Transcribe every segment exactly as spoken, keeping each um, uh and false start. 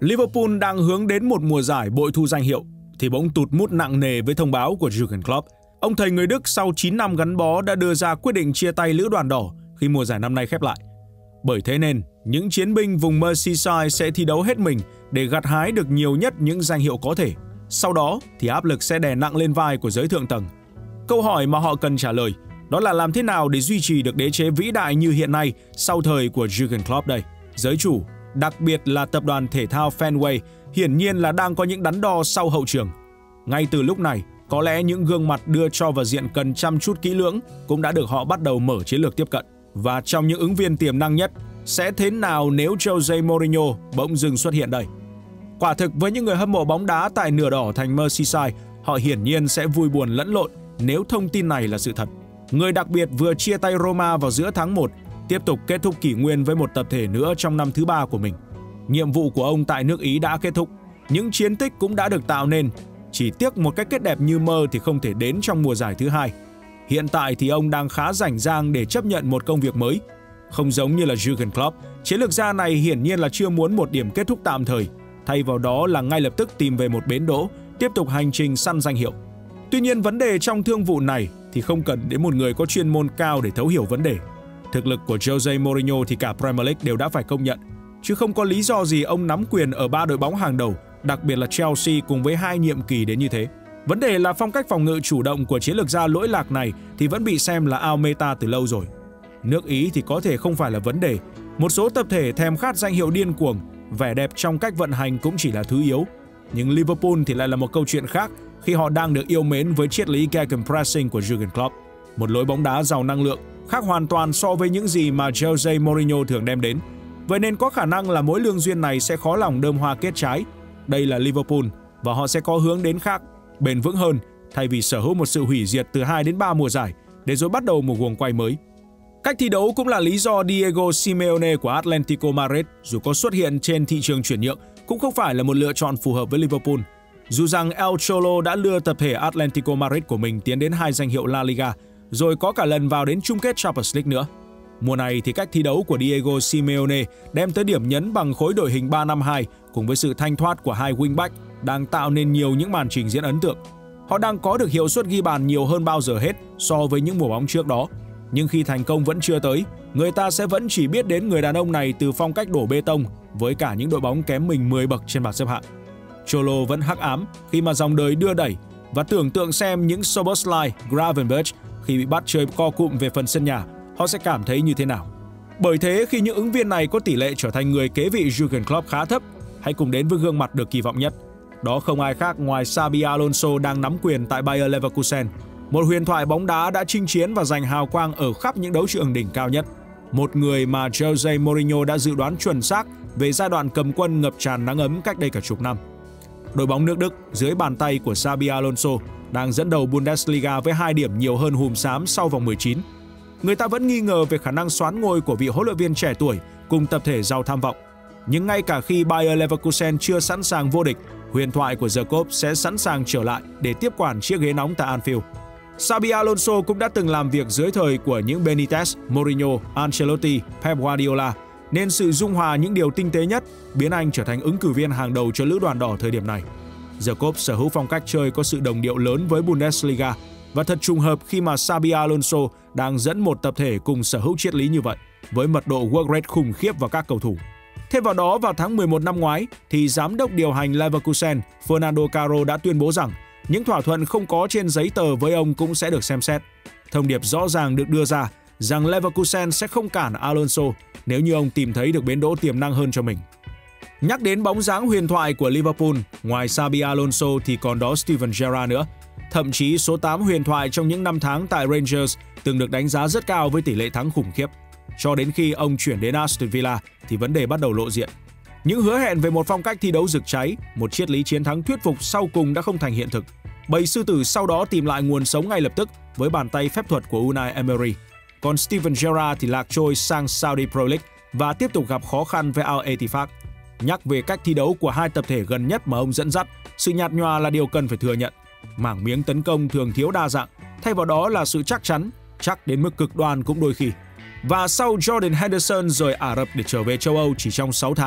Liverpool đang hướng đến một mùa giải bội thu danh hiệu thì bỗng tụt mút nặng nề với thông báo của Jurgen Klopp. Ông thầy người Đức sau chín năm gắn bó đã đưa ra quyết định chia tay Lữ đoàn đỏ khi mùa giải năm nay khép lại. Bởi thế nên, những chiến binh vùng Merseyside sẽ thi đấu hết mình để gặt hái được nhiều nhất những danh hiệu có thể. Sau đó thì áp lực sẽ đè nặng lên vai của giới thượng tầng. Câu hỏi mà họ cần trả lời đó là làm thế nào để duy trì được đế chế vĩ đại như hiện nay sau thời của Jurgen Klopp đây. Giới chủ, đặc biệt là tập đoàn thể thao Fenway, hiển nhiên là đang có những đắn đo sau hậu trường. Ngay từ lúc này, có lẽ những gương mặt đưa cho vào diện cần chăm chút kỹ lưỡng cũng đã được họ bắt đầu mở chiến lược tiếp cận. Và trong những ứng viên tiềm năng nhất, sẽ thế nào nếu Jose Mourinho bỗng dưng xuất hiện đây? Quả thực với những người hâm mộ bóng đá tại nửa đỏ thành Merseyside, họ hiển nhiên sẽ vui buồn lẫn lộn nếu thông tin này là sự thật. Người đặc biệt vừa chia tay Roma vào giữa tháng một, tiếp tục kết thúc kỷ nguyên với một tập thể nữa trong năm thứ ba của mình. Nhiệm vụ của ông tại nước Ý đã kết thúc, những chiến tích cũng đã được tạo nên. Chỉ tiếc một cái kết đẹp như mơ thì không thể đến trong mùa giải thứ hai. Hiện tại thì ông đang khá rảnh rang để chấp nhận một công việc mới. Không giống như là Jurgen Klopp, chiến lược gia này hiển nhiên là chưa muốn một điểm kết thúc tạm thời, thay vào đó là ngay lập tức tìm về một bến đỗ, tiếp tục hành trình săn danh hiệu. Tuy nhiên vấn đề trong thương vụ này thì không cần đến một người có chuyên môn cao để thấu hiểu vấn đề. Thực lực của Jose Mourinho thì cả Premier League đều đã phải công nhận, chứ không có lý do gì ông nắm quyền ở ba đội bóng hàng đầu, đặc biệt là Chelsea cùng với hai nhiệm kỳ đến như thế. Vấn đề là phong cách phòng ngự chủ động của chiến lược gia lỗi lạc này thì vẫn bị xem là out meta từ lâu rồi. Nước Ý thì có thể không phải là vấn đề. Một số tập thể thèm khát danh hiệu điên cuồng, vẻ đẹp trong cách vận hành cũng chỉ là thứ yếu. Nhưng Liverpool thì lại là một câu chuyện khác khi họ đang được yêu mến với triết lý gegenpressing của Jurgen Klopp. Một lối bóng đá giàu năng lượng, khác hoàn toàn so với những gì mà Jose Mourinho thường đem đến. Vậy nên có khả năng là mối lương duyên này sẽ khó lòng đơm hoa kết trái. Đây là Liverpool và họ sẽ có hướng đến khác, bền vững hơn thay vì sở hữu một sự hủy diệt từ hai đến ba mùa giải để rồi bắt đầu một guồng quay mới. Cách thi đấu cũng là lý do Diego Simeone của Atletico Madrid dù có xuất hiện trên thị trường chuyển nhượng cũng không phải là một lựa chọn phù hợp với Liverpool. Dù rằng El Cholo đã lừa tập thể Atletico Madrid của mình tiến đến hai danh hiệu La Liga, rồi có cả lần vào đến chung kết Champions League nữa. Mùa này thì cách thi đấu của Diego Simeone đem tới điểm nhấn bằng khối đội hình ba năm hai cùng với sự thanh thoát của hai wingback đang tạo nên nhiều những màn trình diễn ấn tượng. Họ đang có được hiệu suất ghi bàn nhiều hơn bao giờ hết so với những mùa bóng trước đó. Nhưng khi thành công vẫn chưa tới, người ta sẽ vẫn chỉ biết đến người đàn ông này từ phong cách đổ bê tông với cả những đội bóng kém mình mười bậc trên bảng xếp hạng. Cholo vẫn hắc ám khi mà dòng đời đưa đẩy và tưởng tượng xem những Szoboszlai, Gravenberch khi bị bắt chơi co cụm về phần sân nhà, họ sẽ cảm thấy như thế nào. Bởi thế khi những ứng viên này có tỷ lệ trở thành người kế vị Jurgen Klopp khá thấp, hãy cùng đến với gương mặt được kỳ vọng nhất. Đó không ai khác ngoài Xabi Alonso đang nắm quyền tại Bayer Leverkusen, một huyền thoại bóng đá đã chinh chiến và giành hào quang ở khắp những đấu trường đỉnh cao nhất. Một người mà Jose Mourinho đã dự đoán chuẩn xác về giai đoạn cầm quân ngập tràn nắng ấm cách đây cả chục năm. Đội bóng nước Đức dưới bàn tay của Xabi Alonso đang dẫn đầu Bundesliga với hai điểm nhiều hơn hùm xám sau vòng mười chín. Người ta vẫn nghi ngờ về khả năng soán ngôi của vị huấn luyện viên trẻ tuổi cùng tập thể giàu tham vọng. Nhưng ngay cả khi Bayer Leverkusen chưa sẵn sàng vô địch, huyền thoại của Jacob sẽ sẵn sàng trở lại để tiếp quản chiếc ghế nóng tại Anfield. Xabi Alonso cũng đã từng làm việc dưới thời của những Benitez, Mourinho, Ancelotti, Pep Guardiola, nên sự dung hòa những điều tinh tế nhất biến anh trở thành ứng cử viên hàng đầu cho lữ đoàn đỏ thời điểm này. Jacob sở hữu phong cách chơi có sự đồng điệu lớn với Bundesliga và thật trùng hợp khi mà Xabi Alonso đang dẫn một tập thể cùng sở hữu triết lý như vậy, với mật độ work rate khủng khiếp vào các cầu thủ. Thêm vào đó, vào tháng mười một năm ngoái, thì giám đốc điều hành Leverkusen Fernando Caro đã tuyên bố rằng những thỏa thuận không có trên giấy tờ với ông cũng sẽ được xem xét. Thông điệp rõ ràng được đưa ra rằng Leverkusen sẽ không cản Alonso nếu như ông tìm thấy được bến đỗ tiềm năng hơn cho mình. Nhắc đến bóng dáng huyền thoại của Liverpool, ngoài Xabi Alonso thì còn đó Steven Gerrard nữa. Thậm chí số tám huyền thoại trong những năm tháng tại Rangers từng được đánh giá rất cao với tỷ lệ thắng khủng khiếp. Cho đến khi ông chuyển đến Aston Villa thì vấn đề bắt đầu lộ diện. Những hứa hẹn về một phong cách thi đấu rực cháy, một triết lý chiến thắng thuyết phục sau cùng đã không thành hiện thực. Bầy sư tử sau đó tìm lại nguồn sống ngay lập tức với bàn tay phép thuật của Unai Emery. Còn Steven Gerrard thì lạc trôi sang Saudi Pro League và tiếp tục gặp khó khăn với Al Ettifaq. Nhắc về cách thi đấu của hai tập thể gần nhất mà ông dẫn dắt, sự nhạt nhòa là điều cần phải thừa nhận. Mảng miếng tấn công thường thiếu đa dạng, thay vào đó là sự chắc chắn, chắc đến mức cực đoan cũng đôi khi. Và sau Jordan Henderson rời Ả Rập để trở về châu Âu chỉ trong sáu tháng,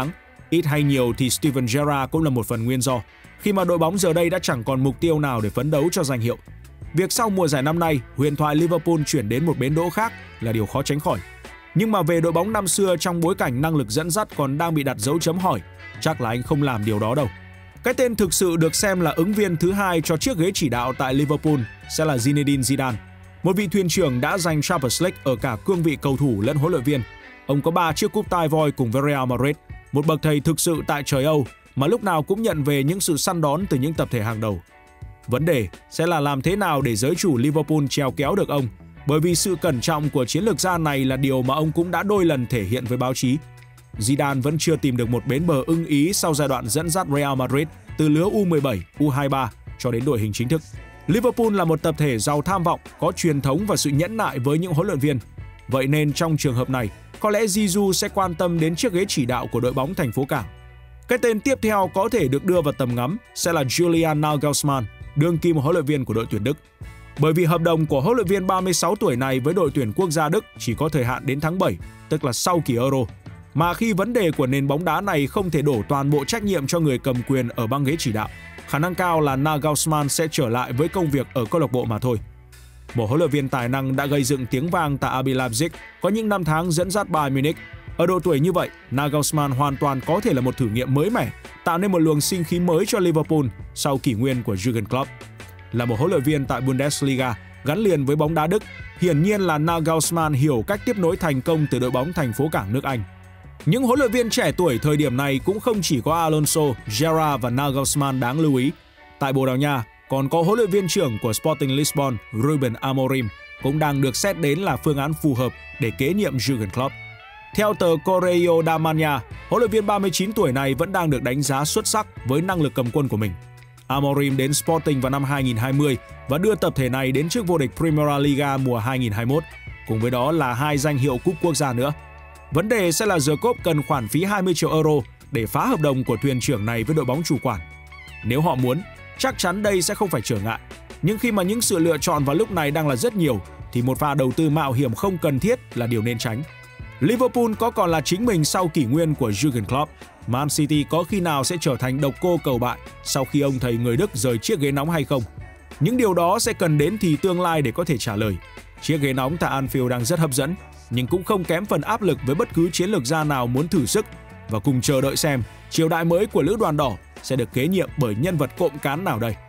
Ít hay nhiều thì Steven Gerrard cũng là một phần nguyên do, khi mà đội bóng giờ đây đã chẳng còn mục tiêu nào để phấn đấu cho danh hiệu. Việc sau mùa giải năm nay, huyền thoại Liverpool chuyển đến một bến đỗ khác là điều khó tránh khỏi. Nhưng mà về đội bóng năm xưa trong bối cảnh năng lực dẫn dắt còn đang bị đặt dấu chấm hỏi, chắc là anh không làm điều đó đâu. Cái tên thực sự được xem là ứng viên thứ hai cho chiếc ghế chỉ đạo tại Liverpool sẽ là Zinedine Zidane, một vị thuyền trưởng đã giành Champions League ở cả cương vị cầu thủ lẫn huấn luyện viên. Ông có ba chiếc cúp tai voi cùng với Real Madrid, một bậc thầy thực sự tại trời Âu mà lúc nào cũng nhận về những sự săn đón từ những tập thể hàng đầu. Vấn đề sẽ là làm thế nào để giới chủ Liverpool trèo kéo được ông, bởi vì sự cẩn trọng của chiến lược gia này là điều mà ông cũng đã đôi lần thể hiện với báo chí. Zidane vẫn chưa tìm được một bến bờ ưng ý sau giai đoạn dẫn dắt Real Madrid từ lứa U mười bảy, U hai mươi ba cho đến đội hình chính thức. Liverpool là một tập thể giàu tham vọng, có truyền thống và sự nhẫn nại với những huấn luyện viên. Vậy nên trong trường hợp này, có lẽ Zizou sẽ quan tâm đến chiếc ghế chỉ đạo của đội bóng thành phố cảng. Cái tên tiếp theo có thể được đưa vào tầm ngắm sẽ là Julian Nagelsmann, đương kim huấn luyện viên của đội tuyển Đức. Bởi vì hợp đồng của huấn luyện viên ba mươi sáu tuổi này với đội tuyển quốc gia Đức chỉ có thời hạn đến tháng bảy, tức là sau kỳ Euro. Mà khi vấn đề của nền bóng đá này không thể đổ toàn bộ trách nhiệm cho người cầm quyền ở băng ghế chỉ đạo, khả năng cao là Nagelsmann sẽ trở lại với công việc ở câu lạc bộ mà thôi. Một huấn luyện viên tài năng đã gây dựng tiếng vang tại rờ bê Leipzig, có những năm tháng dẫn dắt Bayern Munich. Ở độ tuổi như vậy, Nagelsmann hoàn toàn có thể là một thử nghiệm mới mẻ, tạo nên một luồng sinh khí mới cho Liverpool sau kỷ nguyên của Jurgen Klopp. Là một huấn luyện viên tại Bundesliga gắn liền với bóng đá Đức, hiển nhiên là Nagelsmann hiểu cách tiếp nối thành công từ đội bóng thành phố cảng nước Anh. Những huấn luyện viên trẻ tuổi thời điểm này cũng không chỉ có Alonso, Gerrard và Nagelsmann đáng lưu ý. Tại Bồ Đào Nha, còn có huấn luyện viên trưởng của Sporting Lisbon, Ruben Amorim, cũng đang được xét đến là phương án phù hợp để kế nhiệm Jurgen Klopp. Theo tờ Correio da Manha, huấn luyện viên ba mươi chín tuổi này vẫn đang được đánh giá xuất sắc với năng lực cầm quân của mình. Amorim đến Sporting vào năm hai nghìn không trăm hai mươi và đưa tập thể này đến chức vô địch Primera Liga mùa hai nghìn không trăm hai mươi mốt, cùng với đó là hai danh hiệu cúp quốc gia nữa. Vấn đề sẽ là The Cop cần khoản phí hai mươi triệu euro để phá hợp đồng của thuyền trưởng này với đội bóng chủ quản. Nếu họ muốn, chắc chắn đây sẽ không phải trở ngại. Nhưng khi mà những sự lựa chọn vào lúc này đang là rất nhiều, thì một pha đầu tư mạo hiểm không cần thiết là điều nên tránh. Liverpool có còn là chính mình sau kỷ nguyên của Jurgen Klopp? Man City có khi nào sẽ trở thành độc cô cầu bại sau khi ông thầy người Đức rời chiếc ghế nóng hay không? Những điều đó sẽ cần đến thì tương lai để có thể trả lời. Chiếc ghế nóng tại Anfield đang rất hấp dẫn, nhưng cũng không kém phần áp lực với bất cứ chiến lược gia nào muốn thử sức, và cùng chờ đợi xem triều đại mới của Lữ đoàn đỏ sẽ được kế nhiệm bởi nhân vật cộm cán nào đây.